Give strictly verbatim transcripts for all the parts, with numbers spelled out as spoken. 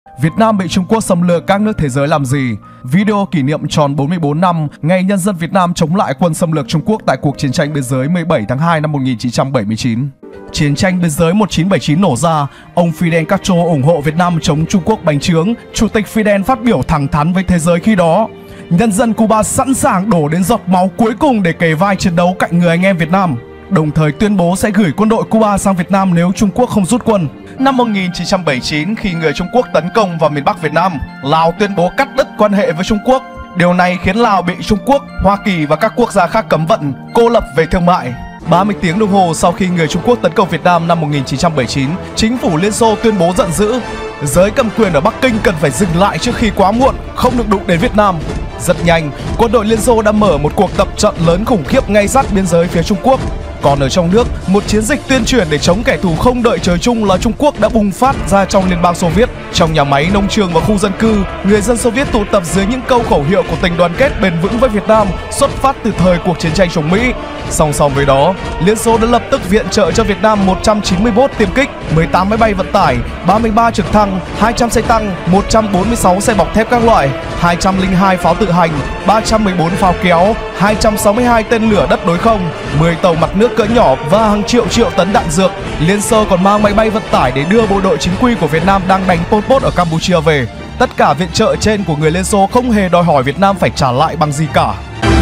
Việt Nam bị Trung Quốc xâm lược các nước thế giới làm gì? Video kỷ niệm tròn bốn mươi tư năm ngày nhân dân Việt Nam chống lại quân xâm lược Trung Quốc tại cuộc chiến tranh biên giới mười bảy tháng hai năm một nghìn chín trăm bảy mươi chín. Chiến tranh biên giới một nghìn chín trăm bảy mươi chín nổ ra, ông Fidel Castro ủng hộ Việt Nam chống Trung Quốc bành trướng. Chủ tịch Fidel phát biểu thẳng thắn với thế giới khi đó: nhân dân Cuba sẵn sàng đổ đến giọt máu cuối cùng để kề vai chiến đấu cạnh người anh em Việt Nam, đồng thời tuyên bố sẽ gửi quân đội Cuba sang Việt Nam nếu Trung Quốc không rút quân. Năm một nghìn chín trăm bảy mươi chín, khi người Trung Quốc tấn công vào miền Bắc Việt Nam, Lào tuyên bố cắt đứt quan hệ với Trung Quốc. Điều này khiến Lào bị Trung Quốc, Hoa Kỳ và các quốc gia khác cấm vận, cô lập về thương mại. ba mươi tiếng đồng hồ sau khi người Trung Quốc tấn công Việt Nam năm một nghìn chín trăm bảy mươi chín, chính phủ Liên Xô tuyên bố giận dữ: giới cầm quyền ở Bắc Kinh cần phải dừng lại trước khi quá muộn, không được đụng đến Việt Nam. Rất nhanh, quân đội Liên Xô đã mở một cuộc tập trận lớn khủng khiếp ngay sát biên giới phía Trung Quốc. Còn ở trong nước, một chiến dịch tuyên truyền để chống kẻ thù không đợi trời chung là Trung Quốc đã bùng phát ra trong Liên bang Xô Viết. Trong nhà máy, nông trường và khu dân cư, người dân Xô Viết tụ tập dưới những câu khẩu hiệu của tình đoàn kết bền vững với Việt Nam xuất phát từ thời cuộc chiến tranh chống Mỹ. Song song với đó, Liên Xô đã lập tức viện trợ cho Việt Nam một trăm chín mươi mốt tiêm kích, mười tám máy bay vận tải, ba mươi ba trực thăng, hai trăm xe tăng, một trăm bốn mươi sáu xe bọc thép các loại, hai trăm lẻ hai pháo tự hành, ba trăm mười bốn pháo kéo, hai trăm sáu mươi hai tên lửa đất đối không, mười tàu mặt nước cỡ nhỏ và hàng triệu triệu tấn đạn dược. Liên Xô còn mang máy bay vận tải để đưa bộ đội chính quy của Việt Nam đang đánh Pol Pot ở Campuchia về. Tất cả viện trợ trên của người Liên Xô không hề đòi hỏi Việt Nam phải trả lại bằng gì cả.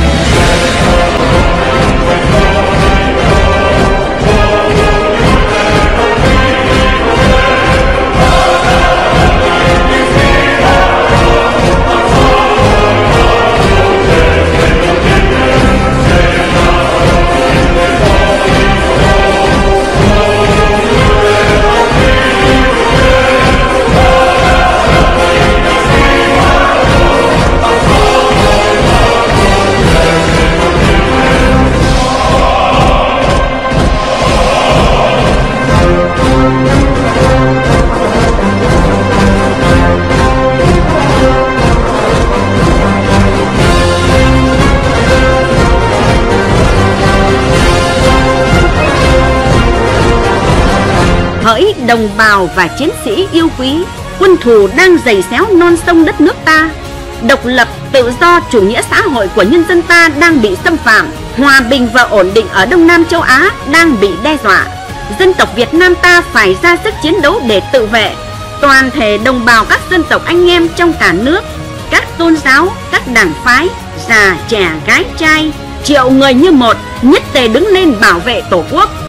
Hỡi đồng bào và chiến sĩ yêu quý, quân thù đang giày xéo non sông đất nước ta. Độc lập, tự do, chủ nghĩa xã hội của nhân dân ta đang bị xâm phạm. Hòa bình và ổn định ở Đông Nam châu Á đang bị đe dọa. Dân tộc Việt Nam ta phải ra sức chiến đấu để tự vệ. Toàn thể đồng bào các dân tộc anh em trong cả nước, các tôn giáo, các đảng phái, già, trẻ, gái, trai, triệu người như một, nhất tề đứng lên bảo vệ Tổ quốc.